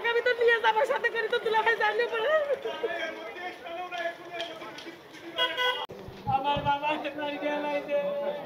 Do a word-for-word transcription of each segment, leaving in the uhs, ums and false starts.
আমি তো নিয়ে যাবার সাথে করে তো দুলা ভাই জানলে পড়ে আমার বাবা মারি গেলাইছে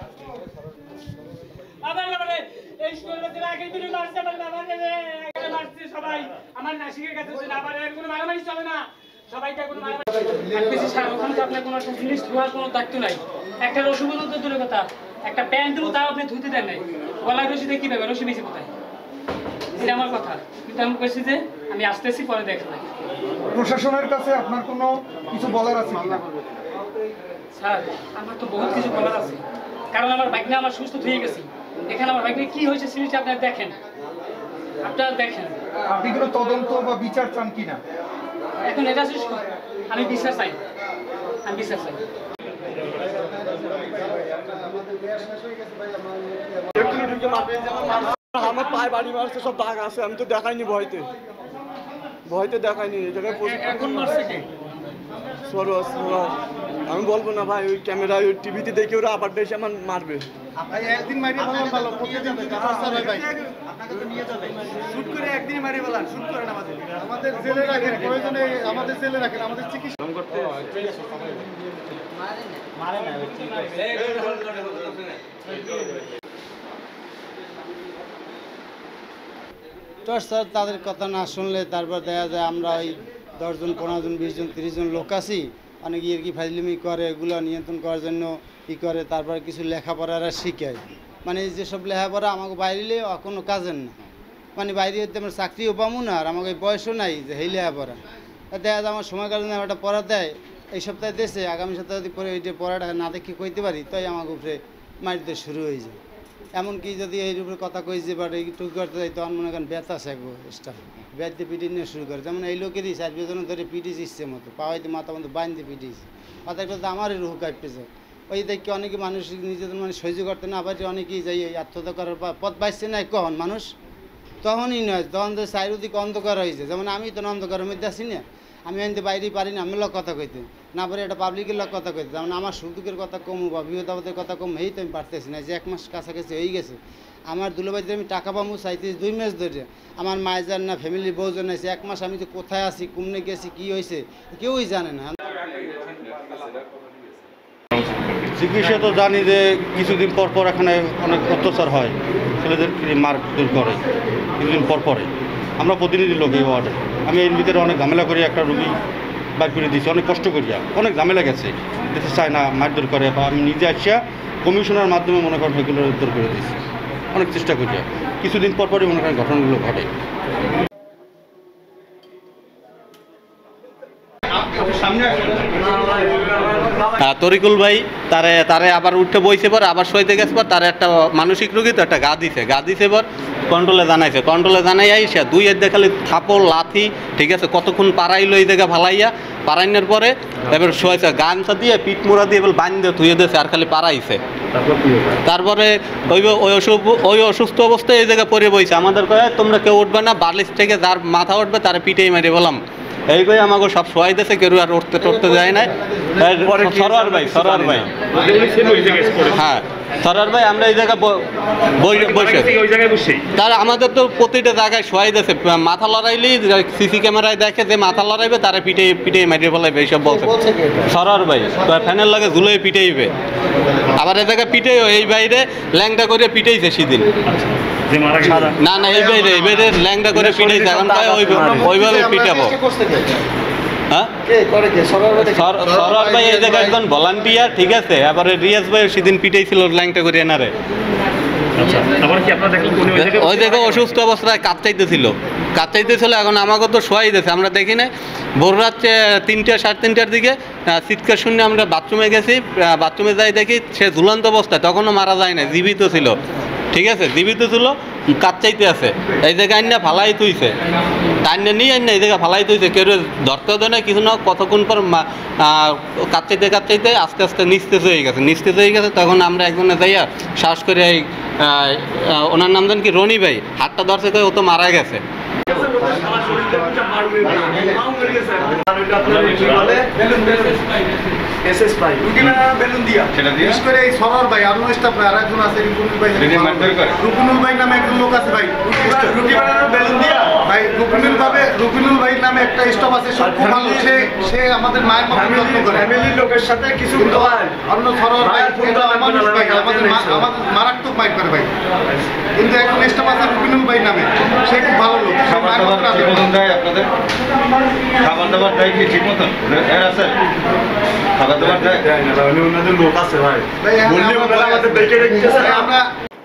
আবার মানে এই স্কুলে আগে দিন মারছে আমার বাবা রে মারছে সবাই আমার নাসিকের কাছে যে আবার এর কোনো মারামারি চলে না সবাইকে কোনো মারামারি আর বেশি সারাক্ষণ তো আপনার কোনো জিনিস ধোয়ার কোনো দায়িত্ব নাই একটা রসুন তো দূরের কথা একটা প্যান্ট দেবো তাও আপনি ধুতে দেন নাই গলায় রশিদে কি পাবে রশি বেশি কোথায় এটা আমার কথা কিন্তু আমি বলছি যে আমি আসতেছি পরে দেখলাম প্রশাসনের কাছে আপনার কোনো কিছু বলার আছে কিনা স্যার আমার তো বহুত কিছু বলার আছে কারণ আমার বাইক নিয়ে আমার সুস্থ হয়ে গেছি এখানে আমার বাইক নিয়ে কি হয়েছে সিরিজটা আপনারা দেখেন আপনারা দেখেন আপনি কোনো তদন্ত বা বিচার চান কিনা এখন এটা শেষ আমি বিচার চাই আমি বিচার চাই আমার পায়ে বাড়ি মারছে সব দাগ আছে আমি তো দেখাইনি ভয়তে ভয়তে দেখাইনি এই জায়গায় এখন মারছে কি সরোজ আমি বলবো না ভাই ওই ক্যামেরায় ওই টিভিতে দেখে ওরা আবার এসে আমার মারবে একদিন মারিয়ে ভালো ভালো প্রতিদিন যদি প্রস্তাব হয় ভাই আপনাকে তো নিয়ে যাবে শুট করে একদিন মারিয়ে বলান শুট করেন আমাদের আমাদের জেলে রাখেন প্রয়োজনে আমাদের জেলে রাখেন আমাদের চিকিৎসা করতে মারে না তো স্যার তাদের কথা না শুনলে তারপর দেখা যায় আমরা ওই দশজন পনেরো জন বিশ জন তিরিশ জন লোক আছি অনেক ইয়ে কি ফাজলিমি করে এগুলো নিয়ন্ত্রণ করার জন্য ই করে তারপরে কিছু লেখাপড়ারা শিখায় মানে যেসব লেখাপড়া আমাকে বাইরে কোনো কাজের না মানে বাইরে হতে আমার চাকরিও পাবো না আর আমাকে বয়সও নাই যে এই লেখাপড়া দেখা যায় আমার সময় কারণে একটা পড়া দেয় এই সপ্তাহে দেশে আগামী সপ্তাহে যদি পরে ওইটা পড়াটা না দেখে কইতে পারি তাই আমাকে উপরে মারিতে শুরু হয়ে যায় এমনকি যদি এই উপরে কথা কইছে বা এইটুকু করতে যাই তখন মনে করেন ব্যথা শেখবো স্টাফ ব্যাট দিয়ে পিটি নিয়ে শুরু করে যেমন এই লোকেরই চার পাঁচজন ধরে পিটিস ইচ্ছে মতো পাওয়াইতে মাথা মতো বাঁধতে পিটিস কথা একটা আমারই রুহ কাঁপতেছে ওই দেখি অনেকে মানুষ নিজেদের মানে সহ্য করতে না পারে অনেকেই যাই আত্মহত্যা করার পথ পাইছে না কখন মানুষ তখনই নয় তখন তো চারিদিকে অন্ধকার হয়েছে যেমন আমি তো অন্ধকারের মধ্যে আছি না আমি এনতে বাইরেই পারি না আমি লোক কথা কইতে না পারি একটা পাবলিকের লোক কথা কইতে যেমন আমার সুখের কথা কম বা বিপদাপদের কথা কম এই তো আমি পারতেছি না যে এক মাস কাছাকাছি হয়ে গেছে আমার দুলোবাইতে আমি টাকা পাবো চাইতেছি দুই মাস ধরে আমার মায়ের না ফ্যামিলির বউজন আছে এক মাস আমি তো কোথায় আছি কুমনে গেছি কী হয়েছে কেউই জানে না চিকিৎসা তো জানি যে কিছুদিন পর পর এখানে অনেক অত্যাচার হয় ছেলেদেরকে মারধর করে কিছুদিন পর পরে আমরা প্রতিনিধি লোক এই ওয়ার্ডে আমি এর ভিতরে অনেক ঝামেলা করি একটা রুগী বাইর করে দিয়েছি অনেক কষ্ট করিয়া অনেক ঝামেলা গেছে দেশে চায় না মারধর করে বা আমি নিজে আসিয়া কমিশনার মাধ্যমে মনে করেন এগুলো উদ্ধার করে দিয়েছি অনেক চেষ্টা করিয়া কিছুদিন পর পরই মনে করেন ঘটনাগুলো ঘটে তরিকুল ভাই তারে তারে আবার উঠে বইছে পর আবার শোইতে গেছে পর তার একটা মানসিক রোগী তো একটা গা দিছে গা দিছে পর কন্ট্রোলে জানাইছে কন্ট্রোলে জানাই আইসা দুই এর দেখালে থাপড় লাথি ঠিক আছে কতক্ষণ পাড়াইলো এই জায়গা ভালাইয়া পাড়াইনের পরে এবার শোয়েছে গামছা দিয়ে পিঠ মোড়া দিয়ে এবার বান দিয়ে ধুয়ে দিয়েছে আর খালি পাড়াইছে তারপরে ওই ওই অসুখ ওই অসুস্থ অবস্থায় এই জায়গায় পরে বইছে আমাদের কয়ে তোমরা কেউ উঠবে না বালিশ থেকে যার মাথা উঠবে তার পিঠেই মেরে বললাম এই কই আমাকে সব শোয়াই দিয়েছে কেউ আর উঠতে টুটতে যায় না সরোয়ার ভাই সরোয়ার ভাই হ্যাঁ সরোয়ার ভাই আমরা এই জায়গায় বসে তার আমাদের তো প্রতিটা জায়গায় শোয়াই দিয়েছে মাথা লড়াইলি সিসি ক্যামেরায় দেখে যে মাথা লড়াইবে তারা পিঠে পিঠে মারিয়ে ফেলাইবে এইসব বলছে সরোয়ার ভাই ফ্যানের লাগে ঝুলে পিঠেইবে আবার এই জায়গায় পিঠে এই বাইরে ল্যাংটা করে পিঠেইছে সেদিন না না এই বাইরে এই বাইরে ল্যাংটা করে পিঠেইছে এখন ওইভাবে পিঠাবো হ্যাঁ সরোয়ার ভাই এই জায়গায় একজন ভলান্টিয়ার ঠিক আছে এবারে রিয়াজ ভাই সেদিন পিটাইছিল ল্যাংটা করে এনারে ওই জায়গায় অসুস্থ অবস্থায় কাঁপচাইতেছিল কাঁপচাইতেছিল এখন আমাকে তো শোয়াই দিয়েছে আমরা দেখি না ভোর রাত তিনটা সাড়ে তিনটার দিকে চিৎকার শুনে আমরা বাথরুমে গেছি বাথরুমে যাই দেখি সে ঝুলন্ত অবস্থায় তখনও মারা যায় না জীবিত ছিল ঠিক আছে জীবিত ছিল কাঁপচাইতে আছে এই জায়গায় আইনা ফালাই তুইছে টাইনে নিয়ে আইনা এই জায়গায় ফালাই তুইছে কেউ ধরতে দেয় না কিছু না কতক্ষণ পর কাঁপচাইতে কাঁপচাইতে আস্তে আস্তে নিস্তেজ হয়ে গেছে নিস্তেজ হয়ে গেছে তখন আমরা একজনে যাইয়া শ্বাস করে এই ওনার নাম জান কি রনি ভাই হাতটা ধরছে ও তো মারা গেছে এসএস ভাই রুটি বানানো বেলুন দিয়া বিশেষ করে এই সরোয়ার ভাই আর স্টাফ আর একজন আছে রুকুনুল ভাই রুকুনুল ভাই নামে একজন লোক আছে ভাই রুটি বানানো বেলুন দিয়া ভাই রুকনুল ভাবে রুকনুল ভাই নামে একটা স্টাফ আছে, সে খুব ভালো, সে সে আমাদের মায়ের মতো যত্ন করে। ফ্যামিলির লোকের সাথে কিছু কিন্তু অন্য সরোয়ার ভাই এটা মানুষ ভাই, আমাদের মা- আমাদের মারাত্মক মাইক করে ভাই। কিন্তু এখন স্টাফ আছে রুকনুল ভাই নামে, সে খুব ভালো লোক, সে খাবার মায়ের দাবার মতো ঠিক রাখে। মতন দেয় আপনাদের? খাবার দাবার দেয় কি ঠিক মতন? এর আছে খাবার দাবার দেয়? ওনাদের লোক আছে ভাই, ভাই, হ্যাঁ, বললি আমরা- ওনারা আমাদের দেখে রেখেছে। ভাই, আমরা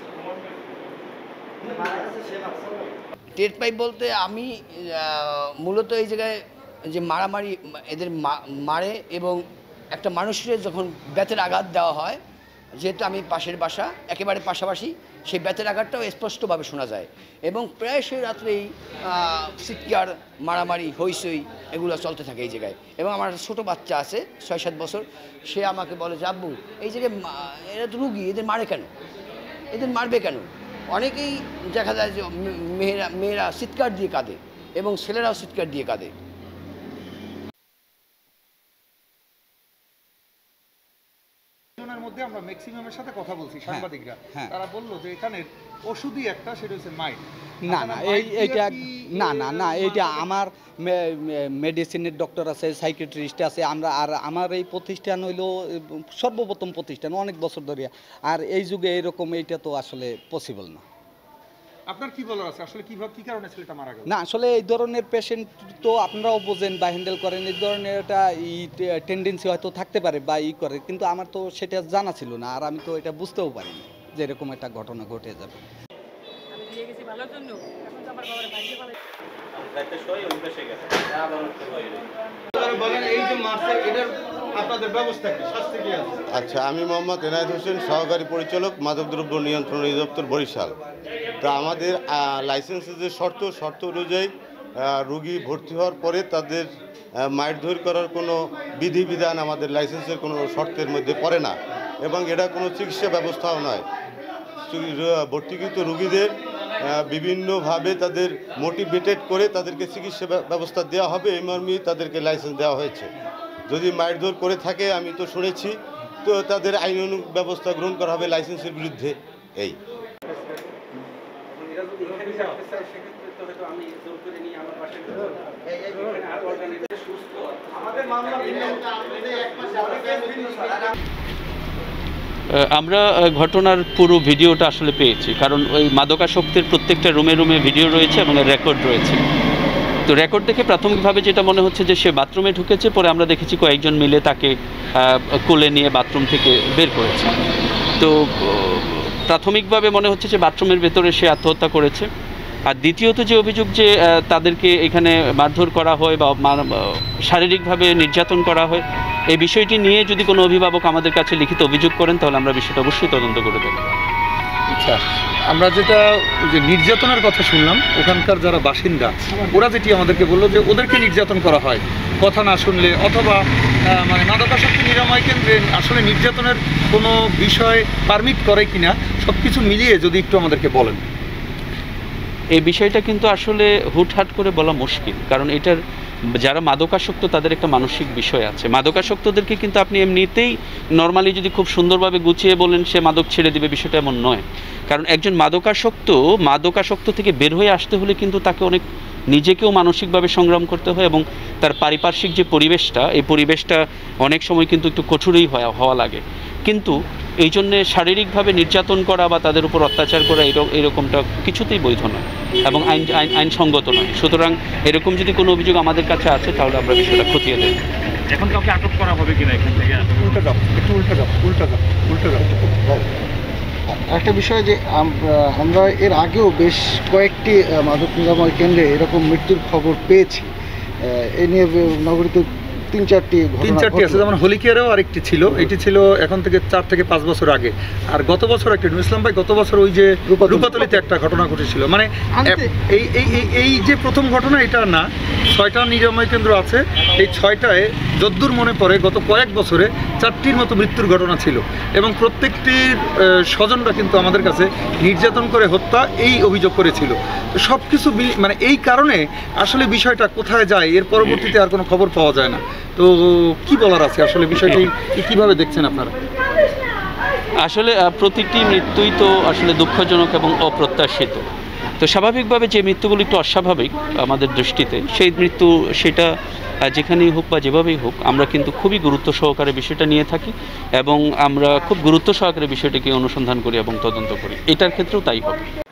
টের পাই বলতে আমি আহ, মূলত এই জায়গায় যে মারামারি এদের মা- মারে এবং একটা মানুষের যখন বেতের আঘাত দেওয়া হয়, যেহেতু আমি পাশের বাসা একেবারে পাশাপাশি, সেই বেতের আঘাতটাও স্পষ্টভাবে শোনা যায় এবং প্রায় সেই রাত্রেই চিৎকার, মারামারি, হইচই এগুলো চলতে থাকে এই জায়গায়। এবং আমার একটা ছোটো বাচ্চা আছে ছয় সাত বছর, সে আমাকে বলে যে আব্বু এই জায়গায় মা- এরা তো রুগী, এদের মারে কেন, এদের মারবে কেন? অনেকেই দেখা যায় যে মে- মেয়েরা মেয়েরা চিৎকার দিয়ে কাঁদে এবং ছেলেরাও চিৎকার দিয়ে কাঁদে। জনের মধ্যে আমরা ম্যাক্সিমামের সাথে কথা বলছি সাংবাদিকরা, তারা বললো যে এখানে ওষুধই একটা, সেটা হচ্ছে মাইট। না না এই এইটা না না না এইটা আমার মেডিসিনের ডক্টর আছে, সাইকিয়াট্রিস্ট আছে, আমরা আর আমার এই প্রতিষ্ঠান হইল সর্বপ্রথম প্রতিষ্ঠান অনেক বছর ধরে, আর এই যুগে এরকম এইটা তো আসলে পসিবল না। আপনার কি বলার আছে আসলে কিভাবে কি কারণে ছেলেটা মারা গেল? না আসলে এই ধরনের পেশেন্ট তো আপনারাও বোঝেন বা হ্যান্ডেল করেন, এই ধরনের একটা ই টেন্ডেন্সি হয়তো থাকতে পারে বা ই করে, কিন্তু আমার তো সেটা জানা ছিল না, আর আমি তো এটা বুঝতেও পারিনি যে এরকম একটা ঘটনা ঘটে যাবে। আমি দিয়ে গেছি ভালোর জন্য, এখন তো আমার বাবার ভাগ্যে ভালো। বলেন এই যে মারছে এটার আপনাদের ব্যবস্থা কি, শাস্তি কি আছে? আচ্ছা, আমি মোহাম্মদ এনায়েত হোসেন, সহকারী পরিচালক মাদকদ্রব্য নিয়ন্ত্রণ অধিদপ্তর বরিশাল। তো আমাদের লাইসেন্সের যে শর্ত শর্ত অনুযায়ী আহ, রুগী ভর্তি হওয়ার পরে তাদের আহ, মারধর করার কোনো বিধিবিধান আমাদের লাইসেন্সের কোনো শর্তের মধ্যে পড়ে না, এবং এটা কোনো চিকিৎসা ব্যবস্থাও নয়। ভর্তিকৃত রুগীদের আহ, বিভিন্নভাবে তাদের মোটিভেটেড করে তাদেরকে চিকিৎসা ব্য- ব্যবস্থা দেওয়া হবে, এই মর্মেই তাদেরকে লাইসেন্স দেওয়া হয়েছে। যদি মারধর করে থাকে, আমি তো শুনেছি, তো তাদের আইনানুগ ব্যবস্থা গ্রহণ করা হবে লাইসেন্সের বিরুদ্ধে। এই আমরা ঘটনার পুরো ভিডিওটা আসলে পেয়েছি, কারণ ওই মাদকাসক্তের প্রত্যেকটা রুমে রুমে ভিডিও রয়েছে এবং এর রেকর্ড রয়েছে। তো রেকর্ড দেখে প্রাথমিকভাবে যেটা মনে হচ্ছে যে সে বাথরুমে ঢুকেছে, পরে আমরা দেখেছি কয়েকজন মিলে তাকে কোলে নিয়ে বাথরুম থেকে বের করেছে। তো প্রাথমিকভাবে মনে হচ্ছে যে বাথরুমের ভেতরে সে আত্মহত্যা করেছে। আর দ্বিতীয়ত যে অভিযোগ যে তাদেরকে এখানে মারধর করা হয় বা শারীরিকভাবে নির্যাতন করা হয়, এই বিষয়টি নিয়ে যদি কোনো অভিভাবক আমাদের কাছে লিখিত অভিযোগ করেন, তাহলে আমরা বিষয়টা অবশ্যই তদন্ত করে দেব। আচ্ছা, আমরা যেটা যে নির্যাতনের কথা শুনলাম, ওখানকার যারা বাসিন্দা ওরা যেটি আমাদেরকে বললো যে ওদেরকে নির্যাতন করা হয় কথা না শুনলে, অথবা মানে মাদকাসক্তি নিরাময় কেন্দ্রে আসলে নির্যাতনের কোনো বিষয় পারমিট করে কিনা, সব কিছু মিলিয়ে যদি একটু আমাদেরকে বলেন। এই বিষয়টা কিন্তু আসলে হুটহাট করে বলা মুশকিল, কারণ এটার যারা মাদকাসক্ত তাদের একটা মানসিক বিষয় আছে। মাদকাসক্তদেরকে কিন্তু আপনি এমনিতেই নর্মালি যদি খুব সুন্দরভাবে গুছিয়ে বলেন সে মাদক ছেড়ে দেবে, বিষয়টা এমন নয়। কারণ একজন মাদকাসক্ত মাদকাসক্ত থেকে বের হয়ে আসতে হলে কিন্তু তাকে অনেক নিজেকেও মানসিকভাবে সংগ্রাম করতে হয়, এবং তার পারিপার্শ্বিক যে পরিবেশটা, এই পরিবেশটা অনেক সময় কিন্তু একটু কঠোরই হওয়া লাগে। কিন্তু এই জন্যে শারীরিকভাবে নির্যাতন করা বা তাদের উপর অত্যাচার করা এরকম এরকমটা কিছুতেই বৈধ নয় এবং আইন আইন আইনসঙ্গত নয়। সুতরাং এরকম যদি কোনো অভিযোগ আমাদের কাছে আছে, তাহলে আমরা বিষয়টা খতিয়ে দেব। এখন কাউকে আটক করা হবে কিনা এখান থেকে? উল্টা যাও, একটু উল্টা যাও, উল্টা যাও, উল্টা যাও। একটা বিষয় যে আম- আমরা এর আগেও বেশ কয়েকটি আহ, মাদক নিরাময় কেন্দ্রে এরকম মৃত্যুর খবর পেয়েছি। আহ, এ নিয়ে নগরীতে তিন চারটি তিন ঘটনা চারটি আছে, ঘটলো। যেমন হোলিকেয়ারেও আরেকটি ছিল, এটি ছিল এখন থেকে চার থেকে পাঁচ বছর আগে। আর গত বছর একটা ইসলাম ভাই গত বছর ওই যে রূপাতলি। রূপাতলিতে একটা ঘটনা ঘটেছিল। মানে আনতে- এই এই এই- এই যে প্রথম ঘটনা এটা না, ছয়টা নিরাময় কেন্দ্র আছে, এই ছয়টায় যদ্দূর মনে পড়ে গত কয়েক বছরে চারটির মতো মৃত্যুর ঘটনা ছিল, এবং প্রত্যেকটির আহ, স্বজনরা কিন্তু আমাদের কাছে নির্যাতন করে হত্যা এই অভিযোগ করেছিল। তো সব কিছু মানে এই কারণে আসলে বিষয়টা কোথায় যায় এর পরবর্তীতে আর কোনো খবর পাওয়া যায় না। তো কি বলার আছে আসলে বিষয়টি কিভাবে দেখছেন আপনারা? আসলে আহ, প্রতিটি মৃত্যুই তো আসলে দুঃখজনক এবং অপ্রত্যাশিত। তো স্বাভাবিকভাবে যে মৃত্যুগুলো একটু অস্বাভাবিক আমাদের দৃষ্টিতে, সেই মৃত্যু সেটা যেখানেই হোক বা যেভাবেই হোক আমরা কিন্তু খুবই গুরুত্ব সহকারে বিষয়টা নিয়ে থাকি এবং আমরা খুব গুরুত্ব সহকারে বিষয়টিকে অনুসন্ধান করি এবং তদন্ত করি। এটার ক্ষেত্রেও তাই হবে।